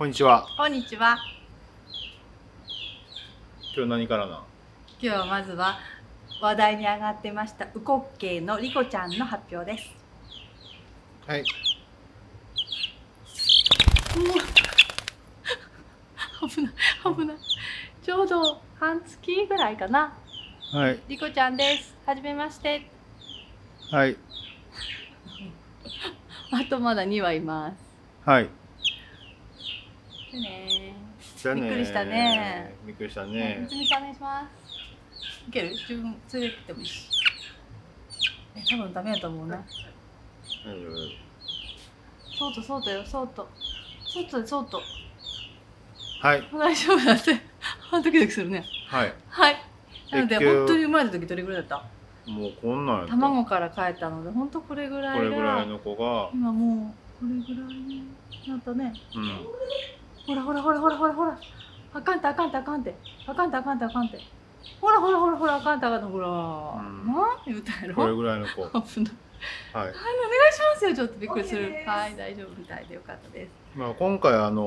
こんにちは。 こんにちは。 今日何からな。 今日はまずは話題に上がってましたウコッケイのリコちゃんの発表です。 はい。 危ない危ない。ちょうど半月ぐらいかな。 はい。 リコちゃんです。はじめまして。 はい。 あとまだ2羽います。 はい。 でね。 じゃあね。 びっくりしたね。 びっくりしたね。 みつみさんお願いします。いける？自分連れてきてもいいし。多分ダメだと思うな。そうとそうとよ、そうと。そうとそうと。 はい。 大丈夫だって。ドキドキするね。 はい。 はい。なので本当に生まれた時どれぐらいだった？ もうこんなんやった。 卵から帰ったので本当これぐらいが。 これぐらいの子が。 今もうこれぐらいになったね。 うん。 ほらほらほらほらほらほら。あかんてあかんてあかんて。あかんてあかんてあかんて。ほらほらほらほらあかんてあかんてほら。何言うたやろ。 これぐらいの子。 危ない。はい。お願いしますよ。ちょっとびっくりする。はい、大丈夫みたいでよかったです。 まあ今回も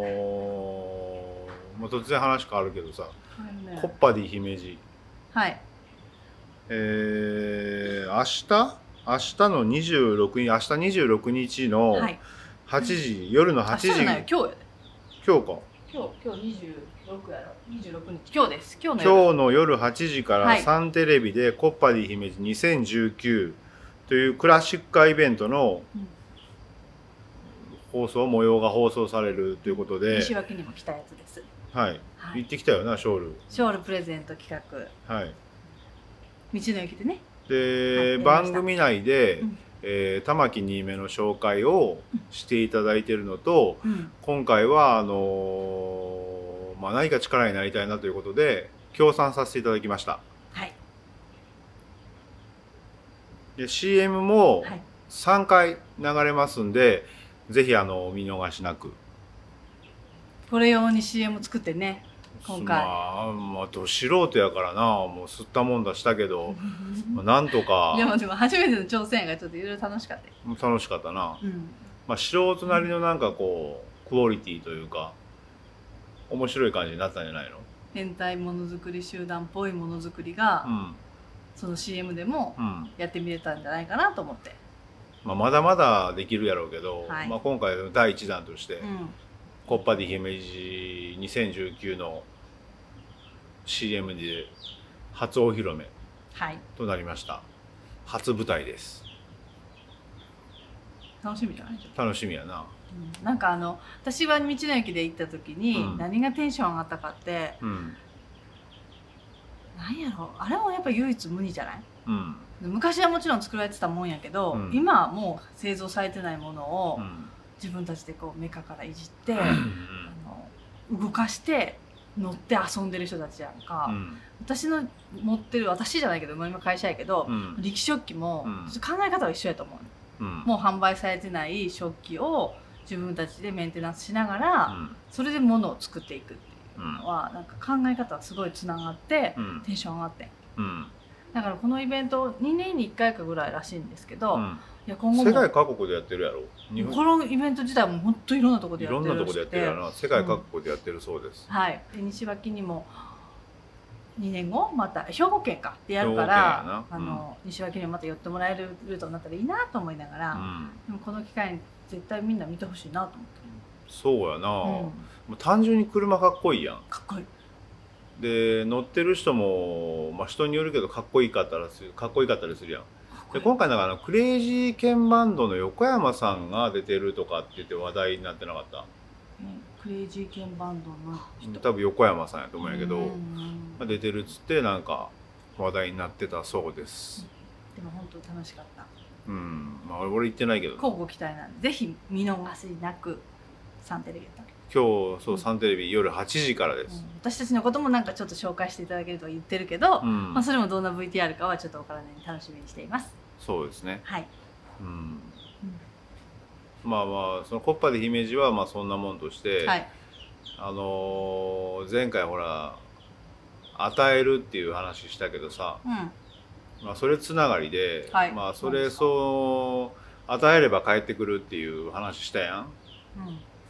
う突然話変わるけどさ、コッパディ姫路。 はい。 明日の26日、明日26日の8時、夜の8時。 今日やで。 今日か。 今日26やろ。26日。今日です。 今日の夜8時からサンテレビでコッパディ姫路2019というクラシックカーイベントの模様が放送されるということで、 西脇にも来たやつです。 はい。行ってきたよな、ショールプレゼント企画。 はい。 道の駅でね。 で、番組内で玉木新芽の紹介をしていただいているのと、今回は何か力になりたいなということで協賛させていただきました。 はい。 で CM も3回流れますんで、ぜひ見逃しなく。 これ用に CM 作ってね。今回ど素人やからな、もう吸ったもんだしたけどなんとか。 いやでも初めての挑戦がちょっといろいろ楽しかった。 楽しかったな。素人なりのなんかこうクオリティというか面白い感じになったんじゃないの。 変態ものづくり集団っぽいものづくりが、その CM でもやってみれたんじゃないかなと思って。 まだまだできるやろうけど、今回の第1弾として、コッパディ姫路2019の CM で初お披露目となりました。初舞台です。 楽しみじゃない？ 楽しみやな。 なんか私は道の駅で行った時に何がテンション上がったかって、なんやろ、あれもやっぱ唯一無二じゃない？昔はもちろん作られてたもんやけど、今はもう製造されてないものを自分たちでこうメカからいじって動かして乗って遊んでる人たちやんか。私の持ってる、私じゃないけど今会社やけど、力食器も考え方は一緒やと思う。もう販売されてない食器を自分たちでメンテナンスしながら、それで物を作っていくっていうのはなんか考え方はすごいつながってテンション上がって、だからこのイベント2年に1回かぐらいらしいんですけど、いや今後も世界各国でやってるやろ。 このイベント自体も本当いろんなところでやってるらしくて、 いろんなところでやってるやろな。世界各国でやってるそうです。 はい。で西脇にも2年後また兵庫県かでやるから、西脇にもまた寄ってもらえるルートになったらいいなと思いながら、でもこの機会に絶対みんな見てほしいなと思って。 そうやな。もう単純に車かっこいいやん。 かっこいい。 で乗ってる人も人によるけどかっこいいかったりするやん。で今回なんかクレイジーケンバンドの横山さんが出てるとかって言って話題になってなかった？ クレイジーケンバンドの人、 多分横山さんやと思うんやけど、出てるっつってなんか話題になってたそうです。 でも本当楽しかった。 俺行ってないけど。 乞うご期待なんでぜひ見逃しなく。サンテレビ今日サンテレビ夜8時からです。 私たちのこともなんかちょっと紹介していただけると言ってるけど、それもどんな VTR かはちょっとわからないので楽しみにしています。 そうですね。 はい。 そのコッパディ姫路はそんなもんとして、前回ほら与えるっていう話したけどさ、それつながりで、それ与えれば返ってくるっていう話したやん。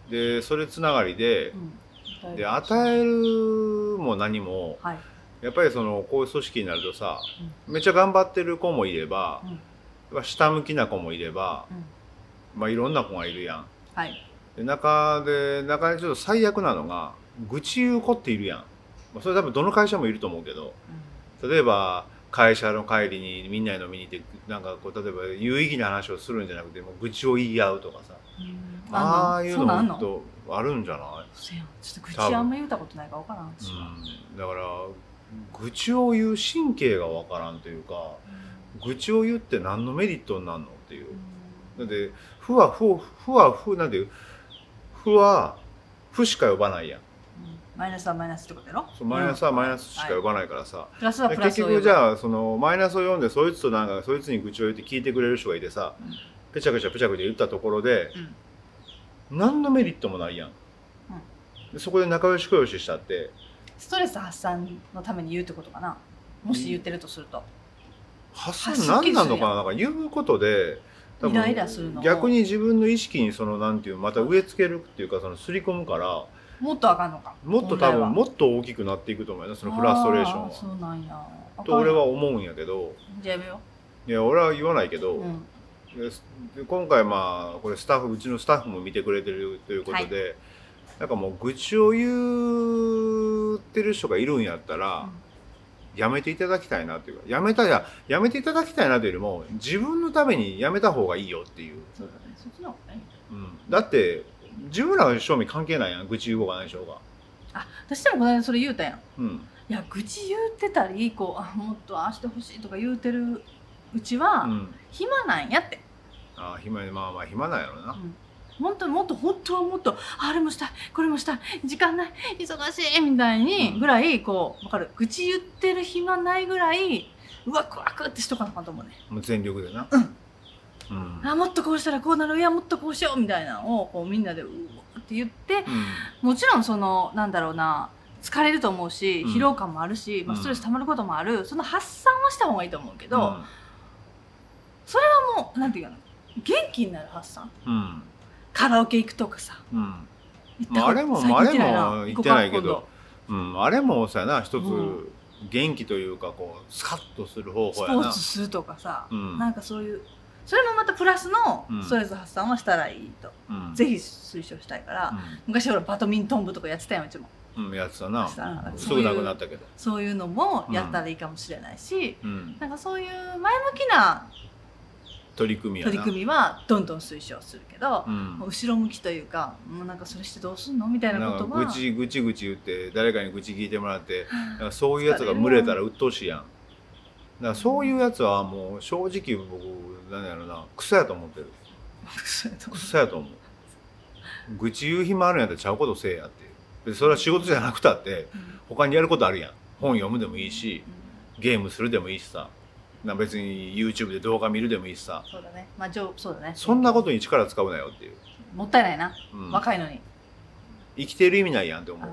でそれつながりで、で与えるも何も、はい、やっぱりそのこういう組織になるとさ、めっちゃ頑張ってる子もいれば、下向きな子もいれば、まあいろんな子がいるやん。はい、で中にちょっと最悪なのが愚痴言う子っているやん。それ多分どの会社もいると思うけど、例えば会社の帰りにみんなで飲みに行ってなんかこう例えば有意義な話をするんじゃなくてもう愚痴を言い合うとかさ、ああいうのもっとあるんじゃない？ ちょっと愚痴あんま言うたことないから分からん。 だから愚痴を言う神経が分からんというか、愚痴を言って何のメリットになるのっていう。だって負はなんていう負は負しか呼ばないやん。 マイナスはマイナスってことやろ。 そうマイナスはマイナスしか呼ばないからさ、 プラスはプラス結局じゃあそのマイナスを読んでそいつとなんかそいつに愚痴を言って聞いてくれる人がいてさ、ペチャペチャ言ったところで、何のメリットもないやん。でそこで仲良ししたってストレス発散のために言うってことかな、もし言ってるとすると。 発散何なのかな、なんか言うことでイライラするの逆に自分の意識にそのなんていうまた植え付けるっていうかその刷り込むから、 もっとあかんのか。 もっと多分もっと大きくなっていくと思うよ、そのフラストレーションは。 そうなんやと俺は思うんやけど。 じゃあやめよう。いや俺は言わないけど、で今回まあこれうちのスタッフも見てくれてるということで、なんかもう愚痴を言ってる人がいるんやったら、やめていただきたいなというか、やめていただきたいなというよりも自分のためにやめた方がいいよっていう。 そうだね、そっちの方がいい。 だって自分らが正味関係ないやん、愚痴言う方がないでしょうが。 私もこの間それ言うたやん。いや愚痴言ってたりこうもっとああしてほしいとか言うてるうちは、暇なんやって。 暇なんやろな。 本当はもっとあれもしたいこれもしたい時間ない忙しいみたいにぐらいこう分かる、愚痴言ってる暇ないぐらいワクワクってしとかなかと思うね。 もう全力でな。 もっとこうしたらこうなる、いやもっとこうしようみたいなのをこうみんなでうわって言って、もちろんそのなんだろうな、疲れると思うし疲労感もあるし、ストレス溜まることもある、その発散はした方がいいと思うけど、それはもうなんていうかな、元気になる発散。カラオケ行くとかさ、 あれも言ってないけど、あれもさやな、一つ元気というかこうスカッとする方法やな。 スポーツするとかさ、なんかそういうそれもまたプラスのストレス発散はしたらいいと、ぜひ推奨したいから、昔ほらバドミントン部とかやってたようちも。 やってたな。すぐなくなったけど、 そういうのもやったらいいかもしれないし、なんかそういう前向きな取り組みはどんどん推奨するけど、後ろ向きというかもうなんかそれしてどうすんのみたいなことはぐち言って誰かに愚痴聞いてもらって、そういうやつが群れたら鬱陶しいやん。だからそういうやつはもう正直僕何やろな、クソやと思ってる。クソやと思う。愚痴言う暇あるんやったらちゃうことせえやっていう。でそれは仕事じゃなくたって他にやることあるやん。本読むでもいいし、ゲームするでもいいしさ、別に YouTube で動画見るでもいいしさ。 そうだね。そうだね。 そんなことに力使うなよっていう。 もったいないな。若いのに。 生きてる意味ないやんって思う。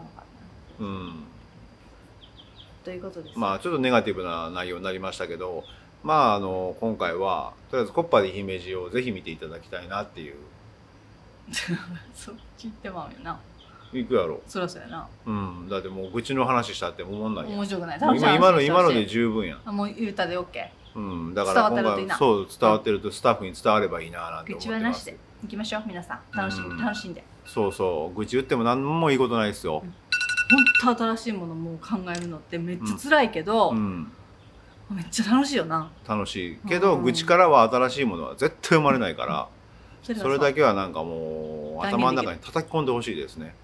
ということです。 ちょっとネガティブな内容になりましたけど、今回はとりあえずコッパで姫路をぜひ見ていただきたいなっていう。 そっち言ってまうよな。 行くやろ。 そりゃそうやな。 だってもう愚痴の話したって思んないやん。 面白くない。 今ので十分やん。 もう言うたで OK。 だから今回そう伝わってるとスタッフに伝わればいいななんて思ってます。 愚痴はなしで行きましょう皆さん、楽しんで。 そう愚痴言っても何もいいことないですよ。 本当新しいものも考えるのってめっちゃ辛いけど、めっちゃ楽しいよな。 楽しいけど、愚痴からは新しいものは絶対生まれないから、それだけはなんかもう頭の中に叩き込んでほしいですね。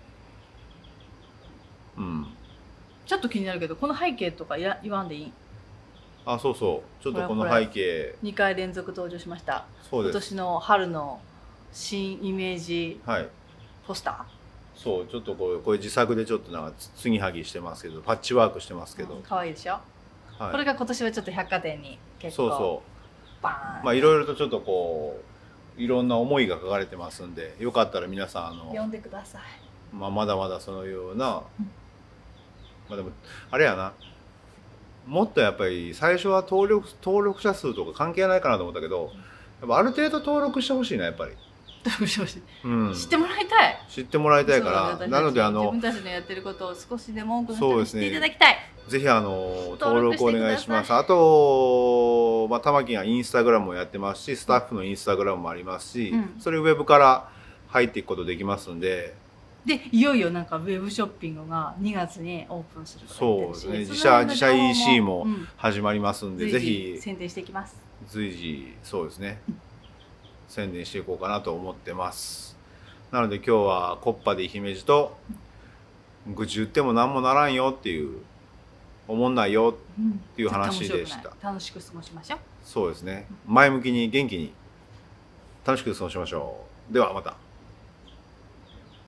ちょっと気になるけどこの背景とか言わんでいい？ そうちょっとこの背景 2回連続登場しました。 そうです。 今年の春の新イメージポスター。 そうちょっとこれ自作でちょっとなんか継ぎはぎしてますけど、パッチワークしてますけど、 可愛いでしょ。これが今年はちょっと百貨店に結構バーン、いろいろとちょっとこういろんな思いが書かれてますんで、よかったら皆さん読んでください。 まだまだそのような、でもあれやな、もっとやっぱり最初は登録者数とか関係ないかなと思ったけど、やっぱある程度登録してほしいなやっぱり。 知ってもらいたい。 知ってもらいたいから、なので自分たちのやってることを少しでも多くの人に知っていただきたい。 ぜひ登録お願いします。あと、玉木がインスタグラムもやってますし、スタッフのインスタグラムもありますし、それウェブから入っていくことできますんで。 でいよいよなんかウェブショッピングが2月にオープンするとか言ってるし、 そうですね、自社 EC も始まりますんで、ぜひ宣伝していきます。 随時そうですね、宣伝していこうかなと思ってます。なので今日はコッパで姫路と愚痴言っても何もならんよっていう、思んないよっていう話でした。 楽しく過ごしましょう。 そうですね、前向きに元気に楽しく過ごしましょう。ではまた。